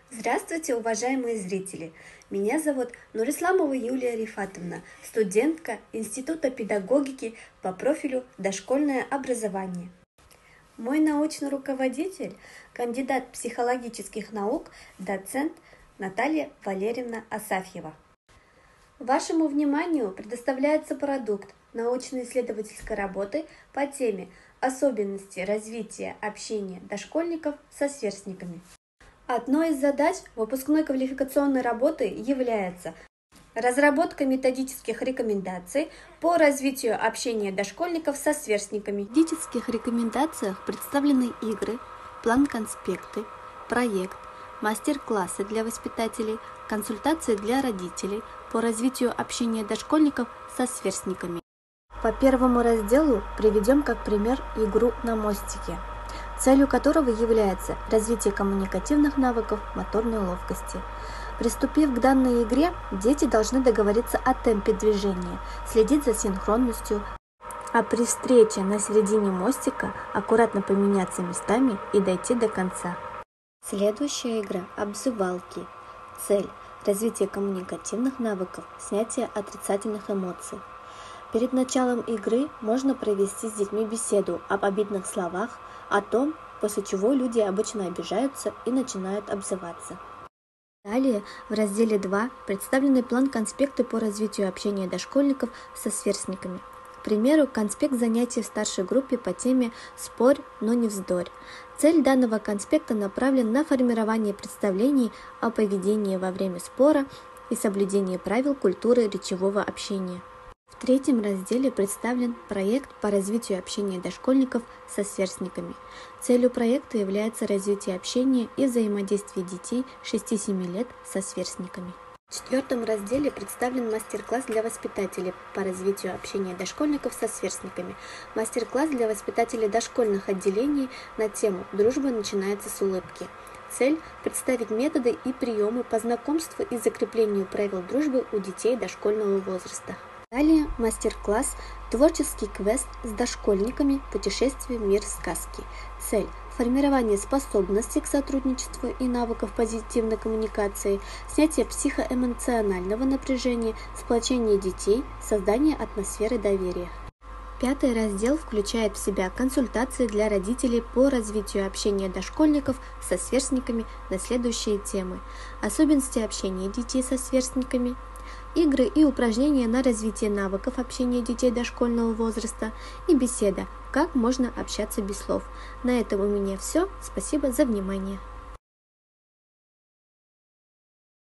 Здравствуйте, уважаемые зрители! Меня зовут Нурисламова Юлия Рифатовна, студентка Института педагогики по профилю «Дошкольное образование». Мой научный руководитель – кандидат психологических наук, доцент Наталья Валерьевна Асафьева. Вашему вниманию предоставляется продукт научно-исследовательской работы по теме «Особенности развития общения дошкольников со сверстниками». Одной из задач выпускной квалификационной работы является разработка методических рекомендаций по развитию общения дошкольников со сверстниками. В методических рекомендациях представлены игры, план-конспекты, проект, мастер-классы для воспитателей, консультации для родителей по развитию общения дошкольников со сверстниками. По первому разделу приведем как пример игру на мостике, целью которого является развитие коммуникативных навыков моторной ловкости. Приступив к данной игре, дети должны договориться о темпе движения, следить за синхронностью, а при встрече на середине мостика аккуратно поменяться местами и дойти до конца. Следующая игра – обзывалки. Цель – развитие коммуникативных навыков, снятие отрицательных эмоций. Перед началом игры можно провести с детьми беседу об обидных словах, о том, после чего люди обычно обижаются и начинают обзываться. Далее в разделе 2 представлены план-конспекты по развитию общения дошкольников со сверстниками. К примеру, конспект занятий в старшей группе по теме «Спорь, но не вздорь». Цель данного конспекта направлена на формирование представлений о поведении во время спора и соблюдении правил культуры речевого общения. В третьем разделе представлен проект по развитию общения дошкольников со сверстниками. Целью проекта является развитие общения и взаимодействия детей 6-7 лет со сверстниками. В четвертом разделе представлен мастер-класс для воспитателей по развитию общения дошкольников со сверстниками. Мастер-класс для воспитателей дошкольных отделений на тему «Дружба начинается с улыбки». Цель – представить методы и приемы по знакомству и закреплению правил дружбы у детей дошкольного возраста. Далее мастер-класс «Творческий квест с дошкольниками. Путешествие в мир сказки». Цель – формирование способностей к сотрудничеству и навыков позитивной коммуникации, снятие психоэмоционального напряжения, сплочение детей, создание атмосферы доверия. Пятый раздел включает в себя консультации для родителей по развитию общения дошкольников со сверстниками на следующие темы: особенности общения детей со сверстниками, игры и упражнения на развитие навыков общения детей дошкольного возраста и беседа «Как можно общаться без слов». На этом у меня все. Спасибо за внимание.